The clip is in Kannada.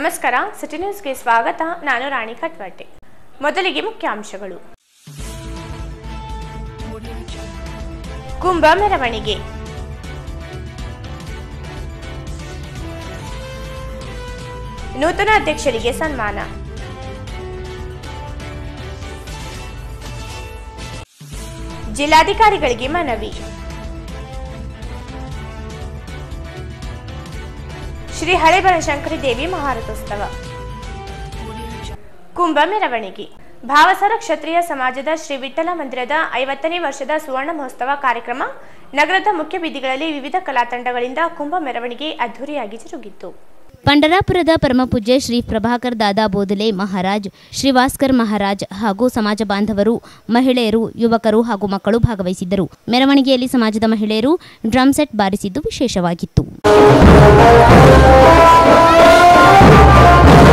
ನಮಸ್ಕಾರ, ಸಿಟಿ ನ್ಯೂಸ್ಗೆ ಸ್ವಾಗತ. ನಾನು ರಾಣಿ ಕಟ್ವಾಟೆ. ಮೊದಲಿಗೆ ಮುಖ್ಯಾಂಶಗಳು. ಕುಂಭ ಮೆರವಣಿಗೆ. ನೂತನ ಅಧ್ಯಕ್ಷರಿಗೆ ಸನ್ಮಾನ. ಜಿಲ್ಲಾಧಿಕಾರಿಗಳಿಗೆ ಮನವಿ. ಶ್ರೀ ಹಳೆಬನಶಂಕರಿ ದೇವಿ ಮಹಾರಥೋತ್ಸವ. ಕುಂಭ ಮೆರವಣಿಗೆ. ಭಾವಸಾರ ಕ್ಷತ್ರಿಯ ಸಮಾಜದ ಶ್ರೀ ವಿಠ್ಠಲ ಮಂದಿರದ 50ನೇ ವರ್ಷದ ಸುವರ್ಣ ಮಹೋತ್ಸವ ಕಾರ್ಯಕ್ರಮ ನಗರದ ಮುಖ್ಯ ಬೀದಿಗಳಲ್ಲಿ ವಿವಿಧ ಕಲಾ ತಂಡಗಳಿಂದ ಕುಂಭ ಮೆರವಣಿಗೆ ಅದ್ದೂರಿಯಾಗಿ ಜರುಗಿತು. ಪಂಡರಾಪುರದ ಪರಮಪೂಜ್ಯ ಶ್ರೀ ಪ್ರಭಾಕರ್ ದಾದಾ ಬೋಧಲೆ ಮಹಾರಾಜ್, ಶ್ರೀ ಭಾಸ್ಕರ್ ಮಹಾರಾಜ್ ಹಾಗೂ ಸಮಾಜ ಬಾಂಧವರು, ಮಹಿಳೆಯರು, ಯುವಕರು ಹಾಗೂ ಮಕ್ಕಳು ಭಾಗವಹಿಸಿದ್ದರು. ಮೆರವಣಿಗೆಯಲ್ಲಿ ಸಮಾಜದ ಮಹಿಳೆಯರು ಡ್ರಮ್ ಸೆಟ್ ಬಾರಿಸಿದ್ದು ವಿಶೇಷವಾಗಿತ್ತು.